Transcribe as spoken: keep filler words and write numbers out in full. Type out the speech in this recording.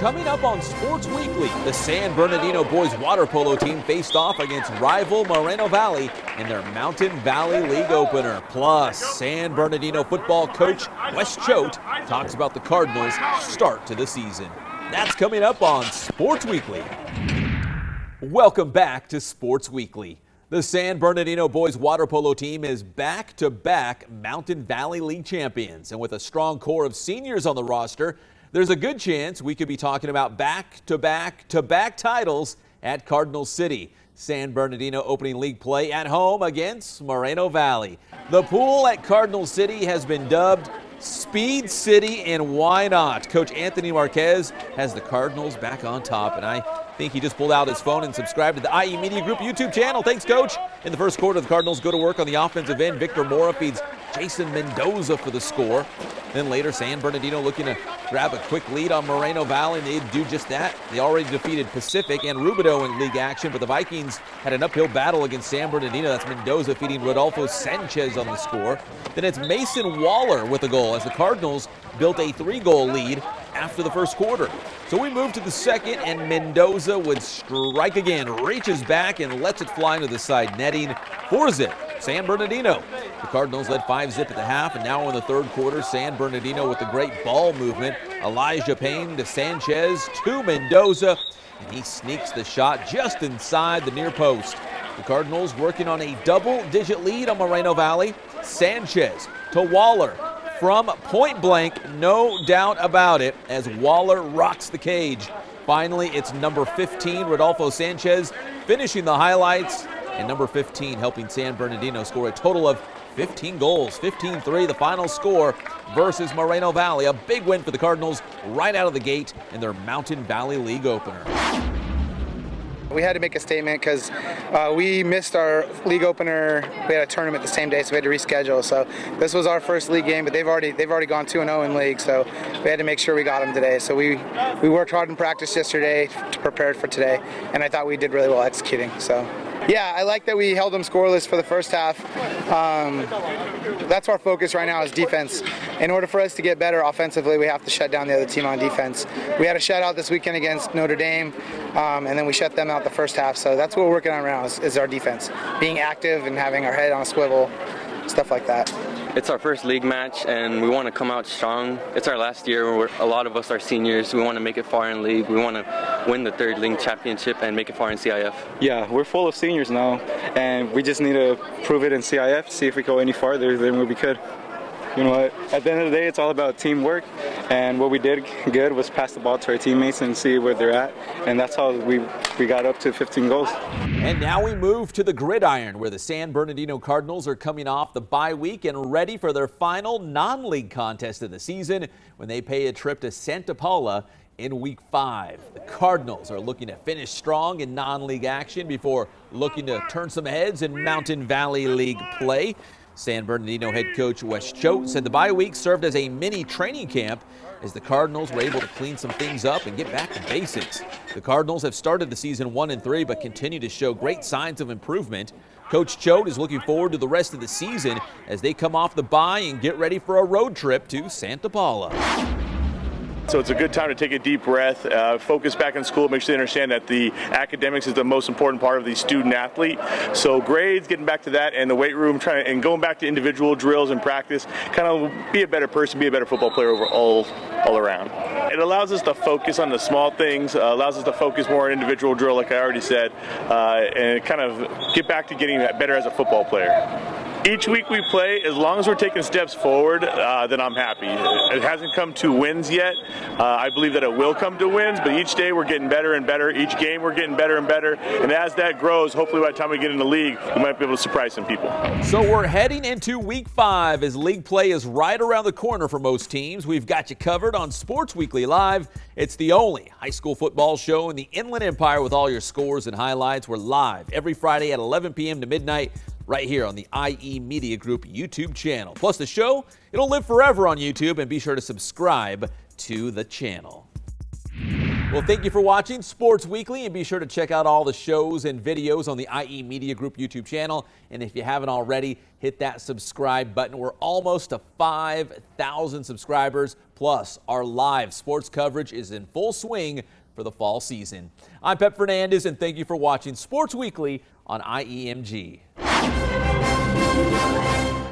Coming up on Sports Weekly, the San Bernardino boys water polo team faced off against rival Moreno Valley in their Mountain Valley League opener. Plus, San Bernardino football coach Wes Choate talks about the Cardinals' start to the season. That's coming up on Sports Weekly. Welcome back to Sports Weekly. The San Bernardino boys water polo team is back-to-back Mountain Valley League champions, and with a strong core of seniors on the roster, there's a good chance we could be talking about back-to-back-to-back titles at Cardinals City. San Bernardino opening league play at home against Moreno Valley. The pool at Cardinals City has been dubbed Speed City, and why not? Coach Anthony Marquez has the Cardinals back on top, and I think he just pulled out his phone and subscribed to the I E Media Group YouTube channel. Thanks, Coach. In the first quarter, the Cardinals go to work on the offensive end. Victor Mora feeds Jason Mendoza for the score. Then later, San Bernardino looking to grab a quick lead on Moreno Valley, and they do just that. They already defeated Pacific and Rubidoux in league action, but the Vikings had an uphill battle against San Bernardino. That's Mendoza feeding Rodolfo Sanchez on the score. Then it's Mason Waller with a goal as the Cardinals built a three-goal lead after the first quarter. So we move to the second, and Mendoza would strike again, reaches back and lets it fly into the side netting. four zip, San Bernardino. The Cardinals led five zip at the half, and now in the third quarter, San Bernardino with the great ball movement. Elijah Payne to Sanchez to Mendoza, and he sneaks the shot just inside the near post. The Cardinals working on a double-digit lead on Moreno Valley. Sanchez to Waller. From point blank, no doubt about it, as Waller rocks the cage. Finally, it's number fifteen, Rodolfo Sanchez, finishing the highlights, and number fifteen helping San Bernardino score a total of fifteen goals. fifteen three, the final score versus Moreno Valley. A big win for the Cardinals right out of the gate in their Mountain Valley League opener. We had to make a statement because uh, we missed our league opener. We had a tournament the same day, so we had to reschedule. So this was our first league game, but they've already they've already gone two and oh in league, so we had to make sure we got them today. So we we worked hard in practice yesterday to prepare for today, and I thought we did really well executing. So yeah, I like that we held them scoreless for the first half. Um, that's our focus right now is defense. In order for us to get better offensively, we have to shut down the other team on defense. We had a shutout this weekend against Notre Dame, um, and then we shut them out the first half. So that's what we're working on right now is, is our defense, being active and having our head on a swivel, stuff like that. It's our first league match, and we want to come out strong. It's our last year. We're, a lot of us are seniors. We want to make it far in league. We want to win the third league championship and make it far in C I F. Yeah, we're full of seniors now, and we just need to prove it in C I F, see if we go any farther than we could. You know what? At the end of the day, it's all about teamwork, and what we did good was pass the ball to our teammates and see where they're at, and that's how we we got up to fifteen goals. And now we move to the gridiron, where the San Bernardino Cardinals are coming off the bye week and ready for their final non-league contest of the season when they pay a trip to Santa Paula in week five. The Cardinals are looking to finish strong in non-league action before looking to turn some heads in Mountain Valley League play. San Bernardino head coach Wes Choate said the bye week served as a mini training camp as the Cardinals were able to clean some things up and get back to basics. The Cardinals have started the season one and three, but continue to show great signs of improvement. Coach Choate is looking forward to the rest of the season as they come off the bye and get ready for a road trip to Santa Paula. So it's a good time to take a deep breath, uh, focus back in school, make sure they understand that the academics is the most important part of the student athlete. So grades, getting back to that, and the weight room, trying and going back to individual drills and practice, kind of be a better person, be a better football player over all, all around. It allows us to focus on the small things, uh, allows us to focus more on individual drill, like I already said, uh, and kind of get back to getting better as a football player. Each week we play, as long as we're taking steps forward, uh, then I'm happy. It hasn't come to wins yet. Uh, I believe that it will come to wins, but each day we're getting better and better. Each game we're getting better and better. And as that grows, hopefully by the time we get in the league, we might be able to surprise some people. So we're heading into week five as league play is right around the corner for most teams. We've got you covered on Sports Weekly Live. It's the only high school football show in the Inland Empire with all your scores and highlights. We're live every Friday at eleven p m to midnight. Right here on the I E Media Group YouTube channel. Plus the show, it'll live forever on YouTube, and be sure to subscribe to the channel. Well, thank you for watching Sports Weekly, and be sure to check out all the shows and videos on the I E Media Group YouTube channel. And if you haven't already, hit that subscribe button. We're almost to five thousand subscribers. Plus, our live sports coverage is in full swing for the fall season. I'm Pep Fernandez, and thank you for watching Sports Weekly on I E M G.